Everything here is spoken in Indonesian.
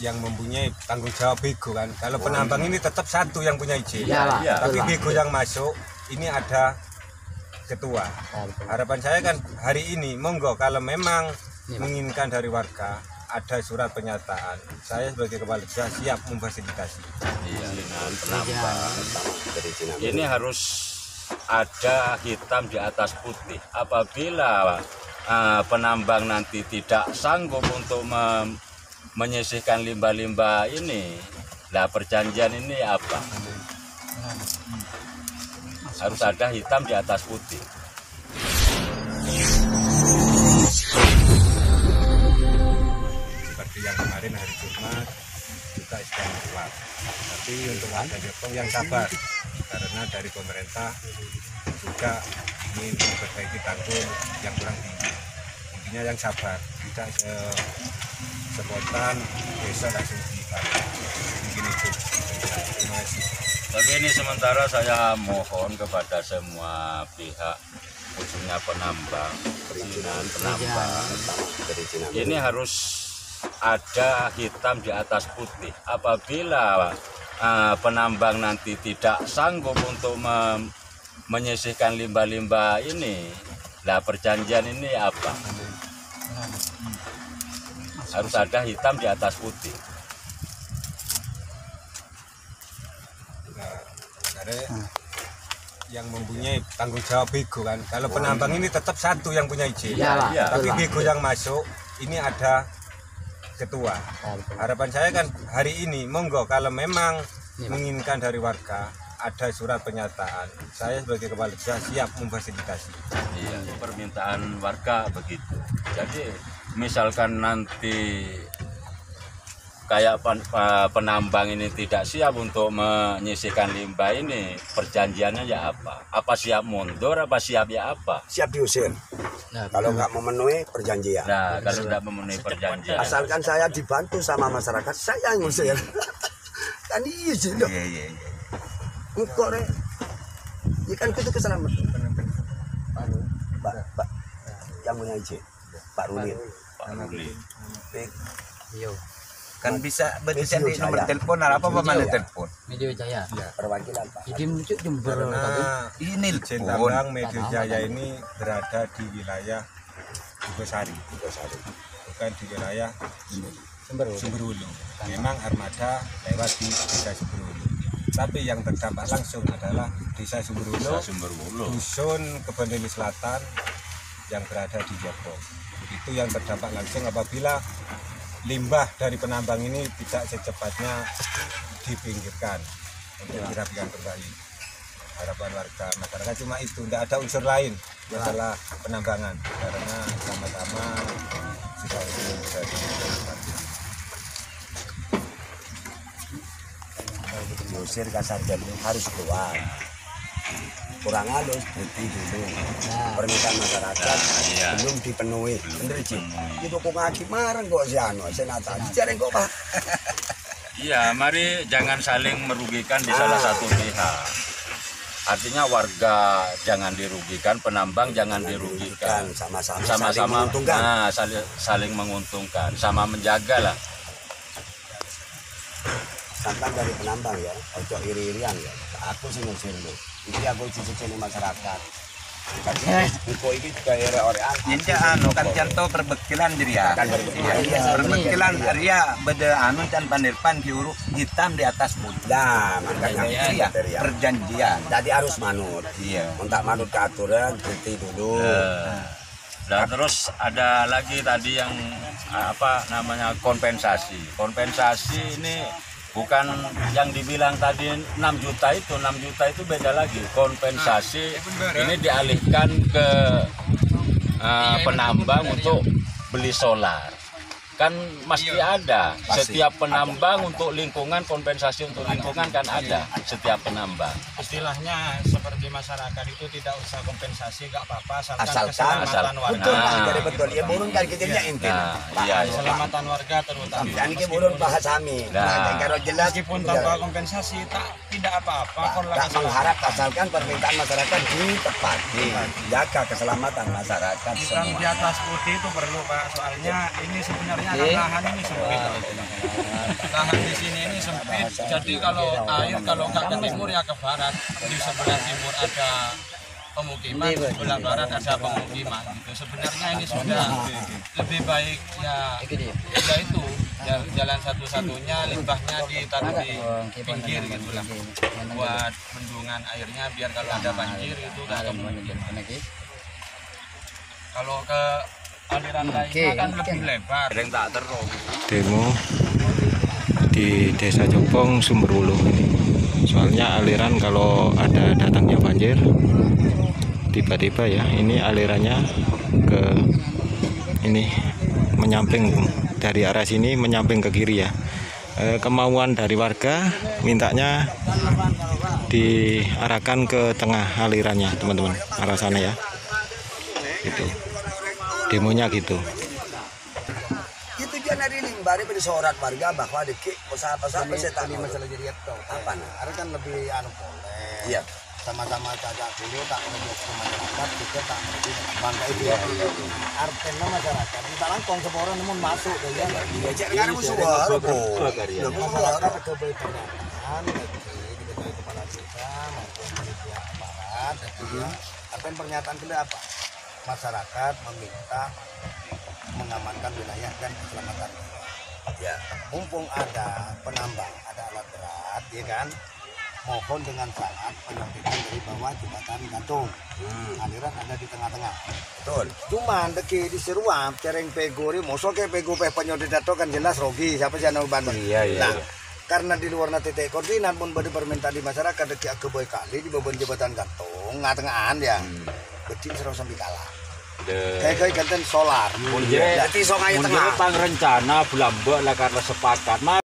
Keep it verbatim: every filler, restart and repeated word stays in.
yang mempunyai tanggung jawab bego kan. Kalau penambang ini tetap satu yang punya izin. Ya, ya, tapi bego yang masuk ini ada ketua. Harapan saya kan hari ini monggo kalau memang menginginkan dari warga ada surat pernyataan, saya sebagai kepala desa siap memfasilitasi. Iya, dengan penambang ini harus ada hitam di atas putih. Apabila uh, penambang nanti tidak sanggup untuk mem menyisihkan limbah-limbah ini, lah perjanjian ini apa? Harus ada hitam di atas putih. Seperti yang kemarin hari Jumat juga sudah keluar. Tapi untuk warga Jepang yang sabar, karena dari pemerintah juga ingin memperbaiki tanggul yang kurang tinggi. Intinya yang sabar, tidak se spontan besok langsung dibakar. Mungkin itu. Terima kasih. Begini sementara saya mohon kepada semua pihak, khususnya penambang, perizinan penambang, ini harus ada hitam di atas putih. Apabila uh, penambang nanti tidak sanggup untuk me menyisihkan limbah-limbah ini, lah perjanjian ini apa? Harus ada hitam di atas putih. Nah, karena yang mempunyai tanggung jawab bego kan. Kalau penambang ini tetap satu yang punya izin. Ya, tapi bego yang masuk ini ada ketua. Harapan saya kan hari ini monggo kalau memang menginginkan dari warga ada surat pernyataan, saya sebagai kepala desa siap memfasilitasi. Iya, permintaan warga begitu. Jadi misalkan nanti kayak penambang ini tidak siap untuk menyisihkan limbah ini, perjanjiannya ya apa? Apa siap mundur, apa siap ya apa? Siap diusir. Nah, kalau nggak memenuhi perjanjian. Nah, kalau nggak memenuhi perjanjian. Asalkan saya dibantu sama masyarakat, saya yang ngusir. Kan iya sih dong. Iya, iya, iya. Engkau re, ya kan itu keselamatan. Pak, Pak, yang punya izin, Pak Rulin. Pak Rulin. Iya. Kan bisa berdesain di nomor telepon apa mana telepon? Medio Jaya. Perwakilan Pak. Jadi menunjuk Jember. Karena Ini izin telepon. tambang Medio Jaya ini berada di wilayah Bugosari, bukan di wilayah Sumberwulu. Memang armada lewat di desa Sumberwulu. Tapi yang terdampak langsung adalah desa Sumberwulu, dusun Kebondeli Selatan yang berada di Jepang. Itu yang terdampak langsung apabila limbah dari penambang ini tidak secepatnya dipinggirkan untuk dirapikan kembali. Harapan warga masyarakat cuma itu, tidak ada unsur lain masalah penambangan karena sama-sama sudah dari Diusir kasar jadi harus keluar. Kurang halus berhenti dulu. Permintaan masyarakat belum dipenuhi. Bener sih. Itu kok ngaji marang kok si anu senata. Dicari kok Pak. Iya, mari jangan saling merugikan di salah satu pihak. Artinya warga jangan dirugikan, penambang jangan dirugikan. Sama-sama Sama-sama saling menguntungkan. nah, saling, saling menguntungkan, sama menjaga lah. Sampai dari penambang ya, ojo iri-irian ya. Aku sih ngusir lu. Iki aku cuci ini masyarakat. Tapi engko iki juga ere-orean. Ini anu kan contoh perbekilan jadi ya. Kan perbekilan. Iya, perbekilan Arya beda anu dan pandirpan diuruk hitam di atas putih. Nah, makanya Iya, perjanjian. Jadi harus manut. Iya. Untuk manut ke aturan, berhenti dulu. Dan terus ada lagi tadi yang apa namanya kompensasi. Kompensasi ini bukan yang dibilang tadi enam juta itu, enam juta itu beda lagi. Kompensasi ini dialihkan ke uh, penambang untuk beli solar. Kan mesti ada setiap penambang untuk lingkungan, kompensasi untuk lingkungan kan ada setiap penambang. Istilahnya seperti masyarakat itu tidak usah kompensasi, nggak apa-apa asalkan, Asalkan keselamatan warga. betul Pak, Nah, dari betul ya burung kan kita nya inti. Nah, iya, iya. Keselamatan warga terutama. Dan ke burung bahasami. Nah. Nah, kalau jelas Meskipun tanpa kompensasi tak tidak apa-apa. kon lah tak keselamatan. mengharap asalkan permintaan masyarakat ditepati. Jaga keselamatan masyarakat Hitam di semua. atas putih itu perlu Pak, soalnya ini sebenarnya lahan ini sempit. lahan di sini ini sempit. Jadi kalau air kalau nggak ke timur ya ke barat. Di sebelah timur ada pemukiman, di sebelah barat ada pemukiman. Gitu. Sebenarnya ini sudah lebih baik ya, ya itu jalan satu-satunya limbahnya ditaruh di pinggir gitulah buat bendungan airnya biar kalau ada banjir itu nggak kemungkinan. Kalau ke aliran lainnya kan lebih lebar. Yang tak terus. Demo di Desa Jopong Sumberwuluh ini. Soalnya aliran kalau ada datangnya banjir tiba-tiba ya ini alirannya ke ini menyamping dari arah sini menyamping ke kiri ya. E, kemauan dari warga mintanya diarahkan ke tengah alirannya teman-teman, arah sana ya. Gitu. Demonya gitu. Itu dia dari limbah dari seorang warga bahwa dikit usaha-usaha saya tak masalah jadi apa? apa nih? Ada kan lebih anu boleh. Iya. Sama-sama caca dulu tak menuju ke masyarakat juga tak menuju ke bangga itu ya. Artinya masyarakat kita langkong seorang namun masuk ya. Iya, cek kan musuh baru. Masyarakat keberpihakan di kepala desa maupun di pihak aparat ya. Apa yang pernyataan kita apa? Masyarakat meminta mengamankan wilayah dan keselamatan. Ya, Mumpung ada penambang, ada alat berat, ya kan? Mohon dengan syarat penyempitan dari bawah jembatan gantung. hmm, Aliran ada di tengah-tengah. betul. Cuman deki di seruap cereng pegori, mosok ke pego pe penyodit dato kan jelas rogi siapa sih anu Bandung. Iya, iya, Nah, iya. karena di luar titik koordinat pun bade permintaan di masyarakat deki ke boy kali di beban jembatan gantung ngah-tengahan ya. Becing serau sampai kalah. Kayak kayak ganten solar. Mun je Jadi sok ayo mun je tengah. pang rencana bulan mbok lah karena sepakat.